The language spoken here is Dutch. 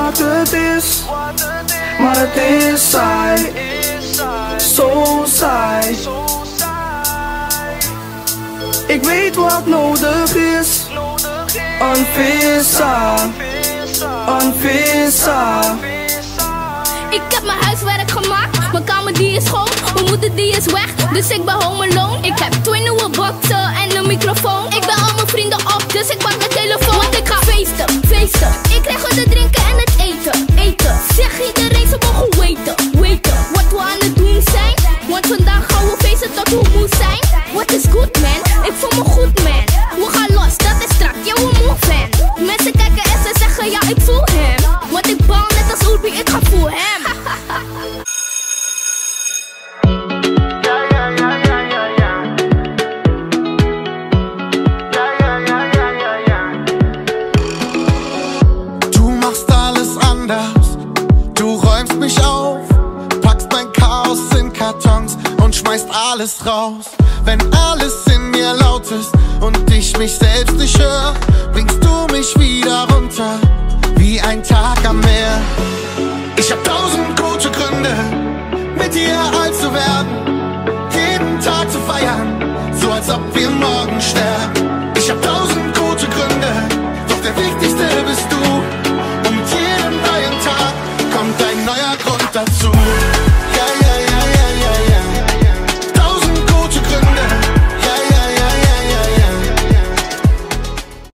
wat het is, maar het is saai, zo saai. Ik weet wat nodig is, een visa, een visa. Ik heb mijn huiswerk gemaakt, mijn kamer die is schoon, mijn moeder die is weg, dus ik ben home alone. Ik heb 2 nieuwe boxen en een microfoon. Ik ben al mijn vrienden op, dus ik pak mijn telefoon. Want ik ga feesten, feesten. Ik krijg het drinken en het eten, eten. Zeg iedereen ze mogen weten, weten wat we aan het doen zijn. Want vandaag gaan we feesten tot we moe zijn. What is good man, ik voel me goed man. We gaan los, dat is strak, ja we move fan. Mensen kijken en ze zeggen ja ik voel hem. Want ik bal net als Urbi, ik ga voor hem. Du machst alles anders, du räumst mich auf, packst mein Chaos in Kartons und schmeißt alles raus. Wenn alles in mir laut ist und ich mich selbst nicht höre, bringst du mich wieder runter, wie ein Tag am Meer. Ich hab 1000 gute Gründe, mit dir alt zu werden, jeden Tag zu feiern, so als ob wir